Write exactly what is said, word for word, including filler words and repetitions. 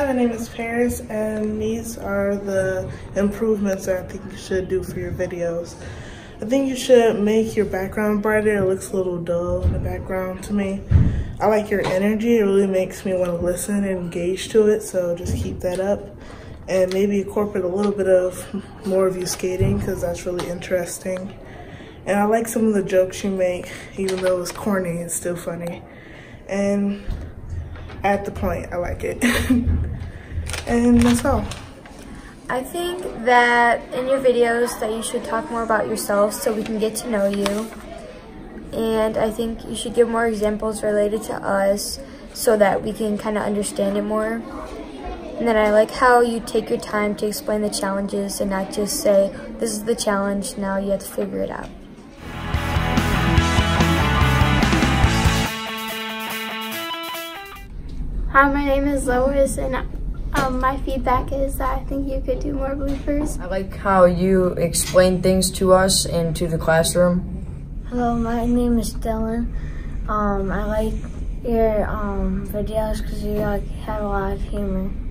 my name is Paris, and these are the improvements that I think you should do for your videos. I think you should make your background brighter. It looks a little dull in the background to me. I like your energy. It really makes me want to listen and engage to it, so just keep that up. And maybe incorporate a little bit of more of you skating, because that's really interesting. And I like some of the jokes you make, even though it's corny, it's still funny. And at the point, I like it. And that's all. I think that in your videos that you should talk more about yourself so we can get to know you. And I think you should give more examples related to us so that we can kind of understand it more. And then I like how you take your time to explain the challenges and not just say, this is the challenge, now you have to figure it out. Hi, my name is Lois, and um, my feedback is that I think you could do more bloopers. I like how you explain things to us and to the classroom. Hello, my name is Dylan. Um, I like your um, videos because you like have a lot of humor.